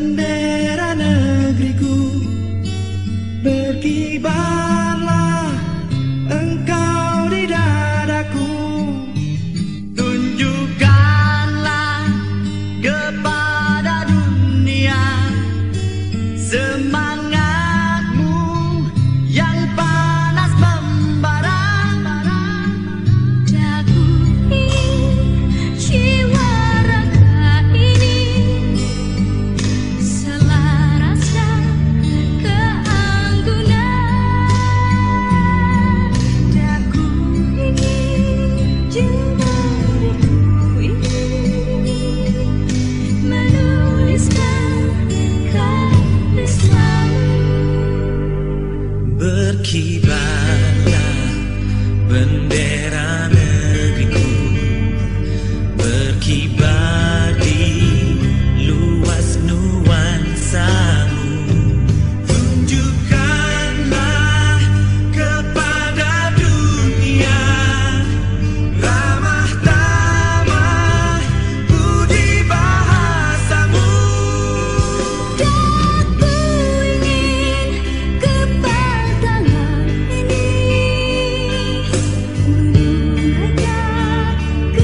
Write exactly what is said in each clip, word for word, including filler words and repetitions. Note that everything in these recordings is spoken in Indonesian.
bendera negeriku, berkibarlah engkau di dadaku. Tunjukkanlah kepada dunia semangatmu yang panas membara. Daku ingin jiwa raga ini selaraskan keanggunan. Daku ingin jiwa diriku ini menuliskan kata selalu. Berkibarlah bendera negeriku, berkibar di luas nuansamu. Tunjukkanlah kepada dunia ramah tamah budi bahasamu. Daku ingin kepadangan ini menunaikan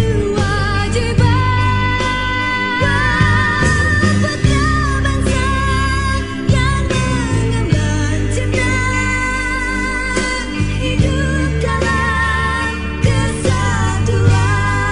kewajiban putra bangsa yang mengemban cipta hidup dalam kesatuan.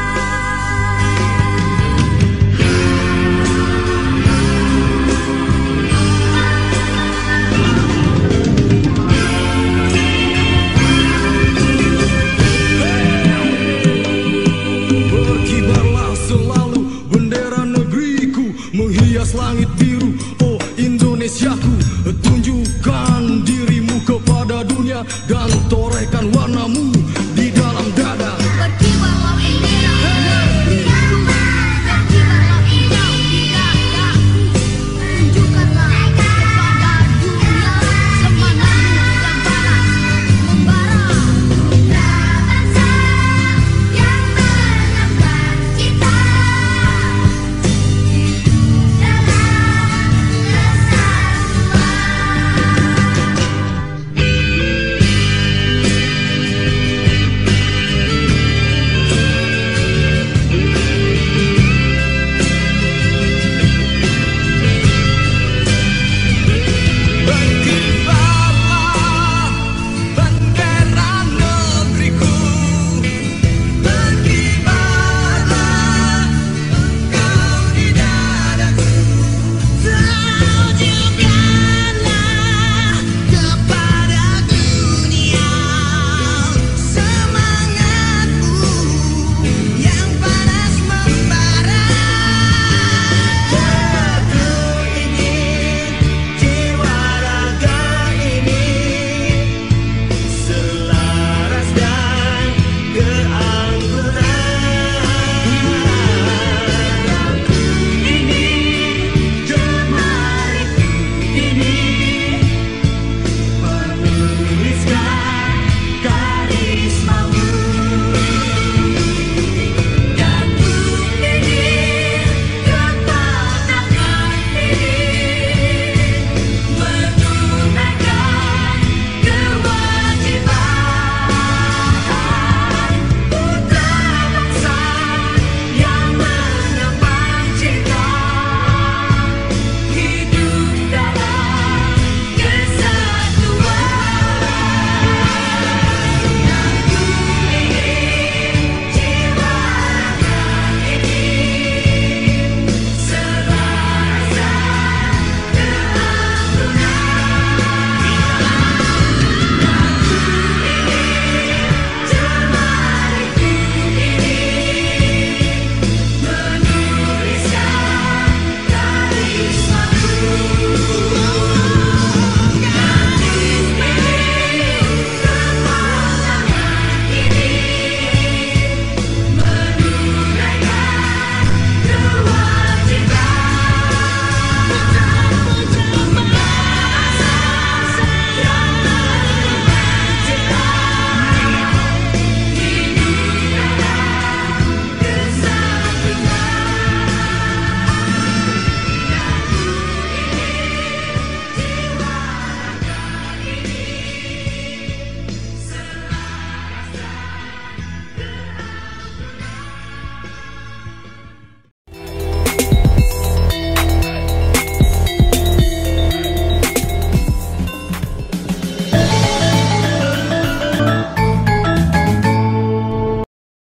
Berkibarlah selalu bendera negeriku, menghias langit biru, oh Indonesiaku. Tunjukkan dirimu kepada dunia dan torehkan